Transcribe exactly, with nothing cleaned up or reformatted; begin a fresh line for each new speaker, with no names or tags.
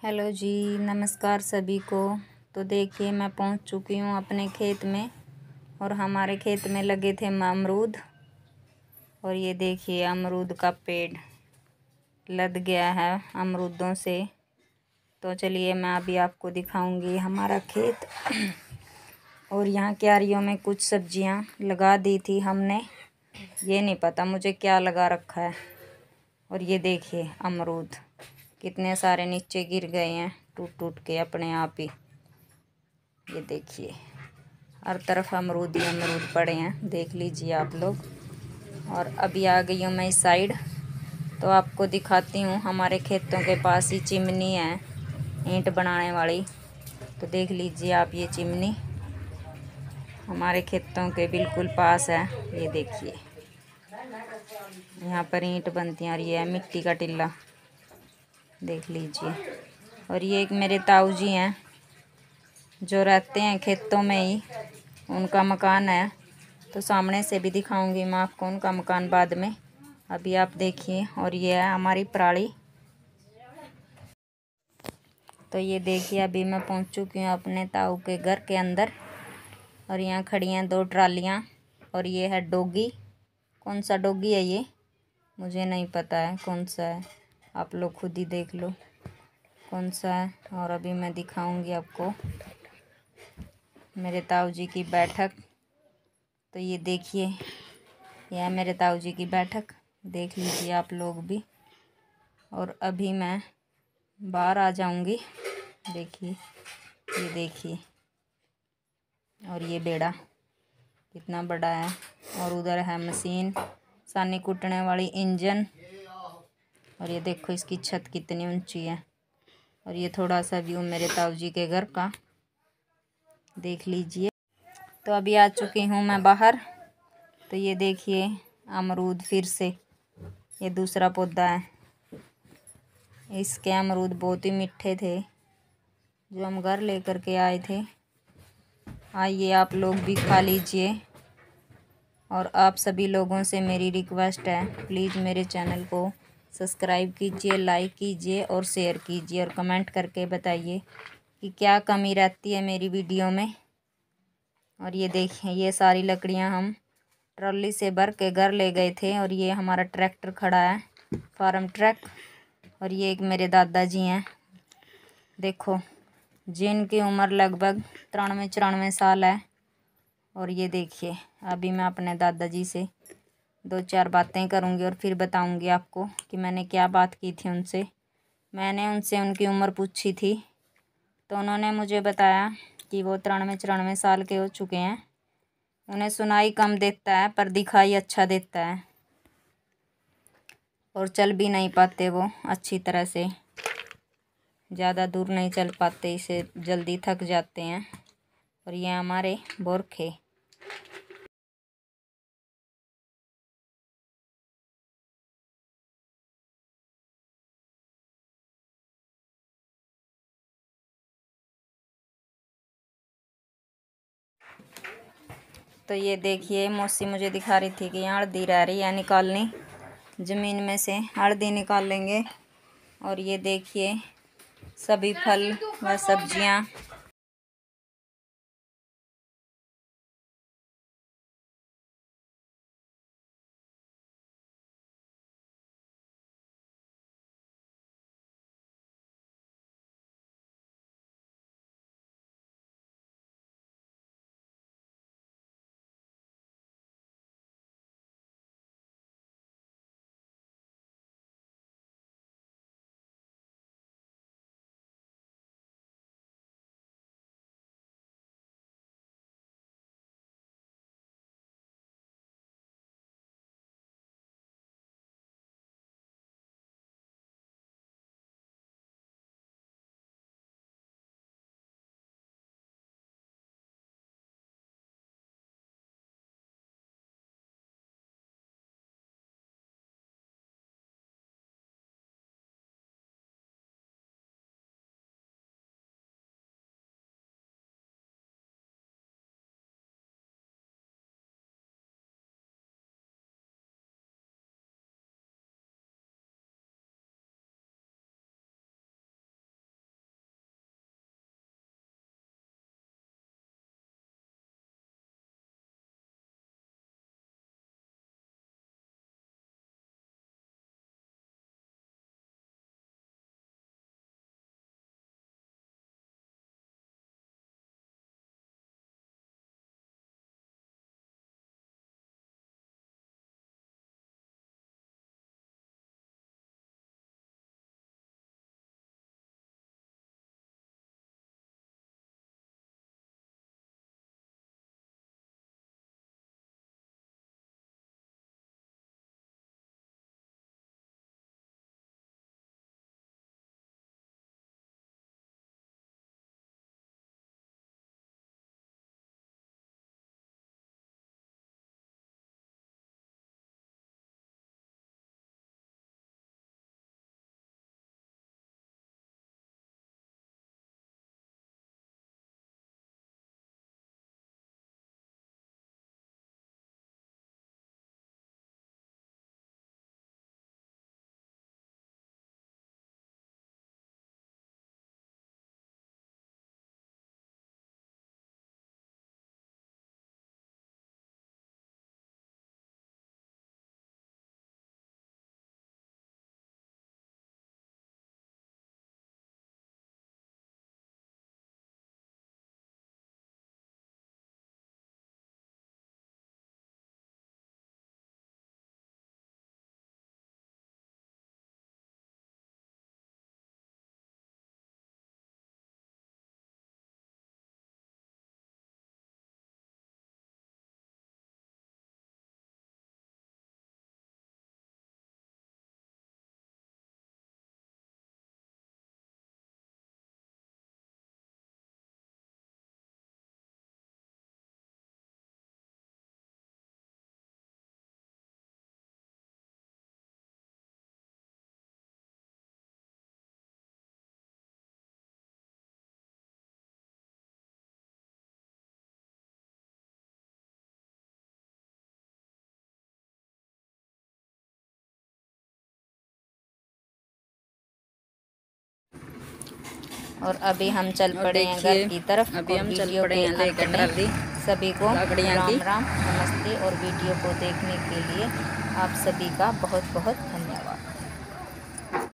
Hello जी, नमस्कार सभी को। तो देखिए मैं पहुंच चुकी हूं अपने खेत में और हमारे खेत में लगे थे अमरूद। और ये देखिए अमरूद का पेड़ लद गया है अमरूदों से। तो चलिए मैं अभी आपको दिखाऊंगी हमारा खेत। और यहाँ क्यारियों में कुछ सब्जियां लगा दी थी हमने, ये नहीं पता मुझे क्या लगा रखा है। और ये देखिए अमरूद कितने सारे नीचे गिर गए हैं टूट टूट के अपने आप ही। ये देखिए हर तरफ अमरूद ही अमरूद पड़े हैं, देख लीजिए आप लोग। और अभी आ गई हूँ मैं इस साइड, तो आपको दिखाती हूँ हमारे खेतों के पास ही चिमनी है ईंट बनाने वाली। तो देख लीजिए आप, ये चिमनी हमारे खेतों के बिल्कुल पास है। ये देखिए यहाँ पर ईंट बनती हैं और ये है मिट्टी का टिल्ला, देख लीजिए। और ये एक मेरे ताऊ जी हैं जो रहते हैं खेतों में ही, उनका मकान है। तो सामने से भी दिखाऊंगी मैं आपको उनका मकान बाद में, अभी आप देखिए। और ये है हमारी पराली। तो ये देखिए अभी मैं पहुंच चुकी हूँ अपने ताऊ के घर के अंदर। और यहाँ खड़ी हैं दो ट्रालियाँ। और ये है डोगी। कौन सा डोगी है ये मुझे नहीं पता है कौन सा है, आप लोग खुद ही देख लो कौन सा है। और अभी मैं दिखाऊंगी आपको मेरे ताऊ जी की बैठक। तो ये देखिए यह है मेरे ताऊ जी की बैठक, देख लीजिए आप लोग भी। और अभी मैं बाहर आ जाऊंगी, देखिए ये देखिए। और ये बेड़ा कितना बड़ा है। और उधर है मशीन सानी कुटने वाली, इंजन। और ये देखो इसकी छत कितनी ऊंची है। और ये थोड़ा सा व्यू मेरे ताऊ जी के घर का, देख लीजिए। तो अभी आ चुकी हूँ मैं बाहर। तो ये देखिए अमरूद फिर से, ये दूसरा पौधा है। इसके अमरूद बहुत ही मीठे थे जो हम घर लेकर के आए थे। आइए आप लोग भी खा लीजिए। और आप सभी लोगों से मेरी रिक्वेस्ट है, प्लीज़ मेरे चैनल को सब्सक्राइब कीजिए, लाइक कीजिए और शेयर कीजिए। और कमेंट करके बताइए कि क्या कमी रहती है मेरी वीडियो में। और ये देखिए ये सारी लकड़ियां हम ट्रॉली से भर के घर ले गए थे। और ये हमारा ट्रैक्टर खड़ा है, फार्म ट्रक। और ये एक मेरे दादाजी हैं, देखो जिनकी उम्र लगभग तिरानवे चौरानवे साल है। और ये देखिए अभी मैं अपने दादाजी से दो चार बातें करूंगी और फिर बताऊंगी आपको कि मैंने क्या बात की थी उनसे। मैंने उनसे उनकी उम्र पूछी थी, तो उन्होंने मुझे बताया कि वो तिरानवे चौरानवे साल के हो चुके हैं। उन्हें सुनाई कम देता है पर दिखाई अच्छा देता है। और चल भी नहीं पाते वो अच्छी तरह से, ज़्यादा दूर नहीं चल पाते, इसे जल्दी थक जाते हैं। और ये हमारे बोरखे। तो ये देखिए मौसी मुझे दिखा रही थी कि यहाँ हल्दी रह रही है निकालनी, ज़मीन में से हल्दी निकाल लेंगे। और ये देखिए सभी फल व सब्जियाँ और अभी हम चल पड़े हैं घर की तरफ।
अभी हम चल
वीडियो
पड़े
के
हैं लेकर
अंत में
ट्राली
सभी को
लकड़ियाँ
राम
की।
राम नमस्ते। और वीडियो को देखने के लिए आप सभी का बहुत बहुत